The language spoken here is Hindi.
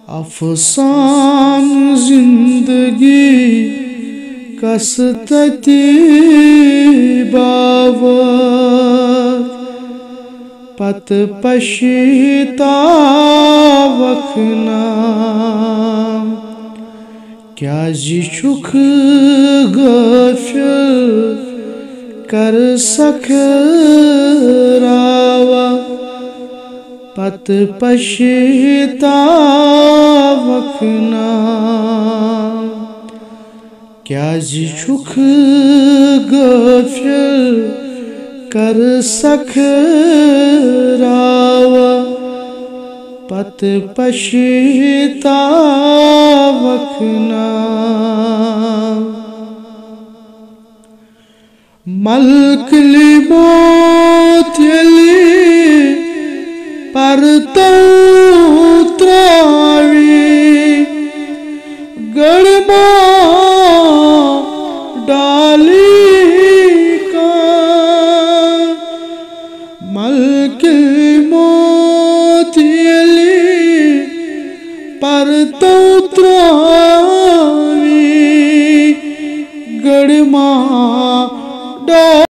अफसान जिंदगी कसतती बावर पत पछतावखना क्या जिछुख गफिल कर सकरावा पत पछतावखना क्या जिछुख गफिल कर सकरावा पत पछतावखना मल्क लिमोत यली पर तो त्रावी गड़मा डाली का मल्क लिमोत यली पर तो त्रावी गड़मा